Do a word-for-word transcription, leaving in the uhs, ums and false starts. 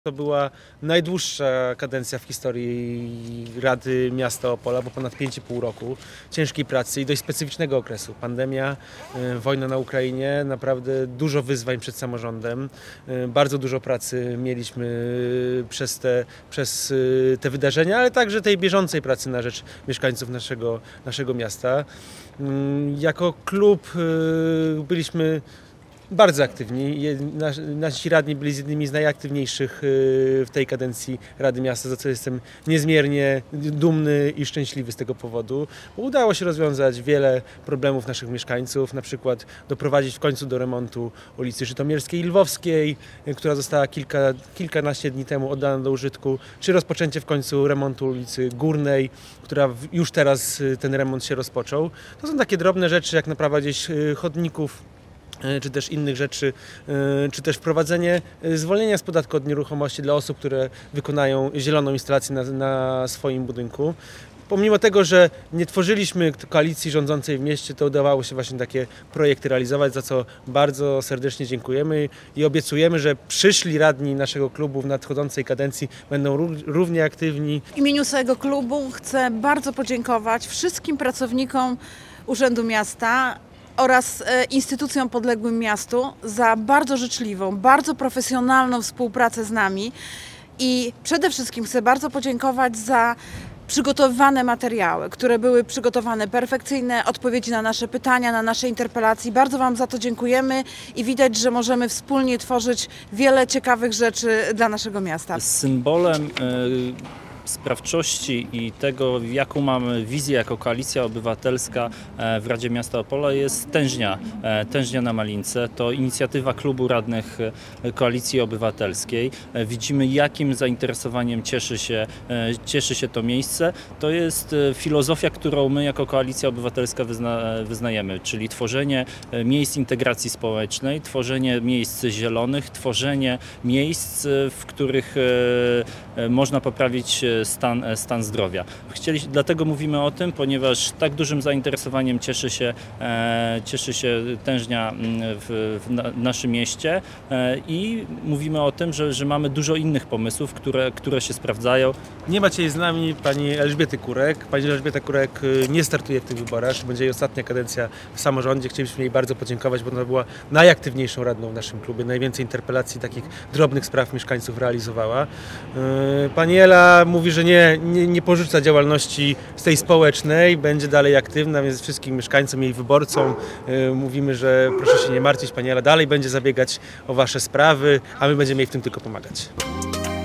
To była najdłuższa kadencja w historii Rady Miasta Opola, bo ponad pięć i pół roku ciężkiej pracy i dość specyficznego okresu. Pandemia, wojna na Ukrainie, naprawdę dużo wyzwań przed samorządem. Bardzo dużo pracy mieliśmy przez te, przez te wydarzenia, ale także tej bieżącej pracy na rzecz mieszkańców naszego, naszego miasta. Jako klub byliśmy bardzo aktywni. Nasi radni byli jednymi z najaktywniejszych w tej kadencji Rady Miasta, za co jestem niezmiernie dumny i szczęśliwy z tego powodu. Udało się rozwiązać wiele problemów naszych mieszkańców, na przykład doprowadzić w końcu do remontu ulicy Żytomierskiej i Lwowskiej, która została kilka, kilkanaście dni temu oddana do użytku, czy rozpoczęcie w końcu remontu ulicy Górnej, która już teraz ten remont się rozpoczął. To są takie drobne rzeczy, jak naprawa gdzieś chodników, czy też innych rzeczy, czy też wprowadzenie zwolnienia z podatku od nieruchomości dla osób, które wykonają zieloną instalację na, na swoim budynku. Pomimo tego, że nie tworzyliśmy koalicji rządzącej w mieście, to udawało się właśnie takie projekty realizować, za co bardzo serdecznie dziękujemy i obiecujemy, że przyszli radni naszego klubu w nadchodzącej kadencji będą równie aktywni. W imieniu swojego klubu chcę bardzo podziękować wszystkim pracownikom Urzędu Miasta oraz instytucjom podległym miastu za bardzo życzliwą, bardzo profesjonalną współpracę z nami i przede wszystkim chcę bardzo podziękować za przygotowywane materiały, które były przygotowane perfekcyjne, odpowiedzi na nasze pytania, na nasze interpelacje. Bardzo Wam za to dziękujemy i widać, że możemy wspólnie tworzyć wiele ciekawych rzeczy dla naszego miasta. Symbolem sprawczości i tego, jaką mamy wizję jako Koalicja Obywatelska w Radzie Miasta Opola, jest tężnia, tężnia na Malince. To inicjatywa klubu radnych Koalicji Obywatelskiej. Widzimy, jakim zainteresowaniem cieszy się, cieszy się to miejsce. To jest filozofia, którą my jako Koalicja Obywatelska wyzna, wyznajemy, czyli tworzenie miejsc integracji społecznej, tworzenie miejsc zielonych, tworzenie miejsc, w których można poprawić Stan, stan zdrowia. Chcieli, dlatego mówimy o tym, ponieważ tak dużym zainteresowaniem cieszy się, e, cieszy się tężnia w, w, na, w naszym mieście e, i mówimy o tym, że, że mamy dużo innych pomysłów, które, które się sprawdzają. Nie macie z nami pani Elżbiety Kurek. Pani Elżbieta Kurek nie startuje w tych wyborach. To będzie jej ostatnia kadencja w samorządzie. Chcielibyśmy jej bardzo podziękować, bo ona była najaktywniejszą radną w naszym klubie. Najwięcej interpelacji, takich drobnych spraw mieszkańców realizowała. Pani Ela mówi, że nie, nie, nie porzuca działalności z tej społecznej, będzie dalej aktywna, więc wszystkim mieszkańcom, jej wyborcom yy, mówimy, że proszę się nie martwić, pani Ela dalej będzie zabiegać o wasze sprawy, a my będziemy jej w tym tylko pomagać.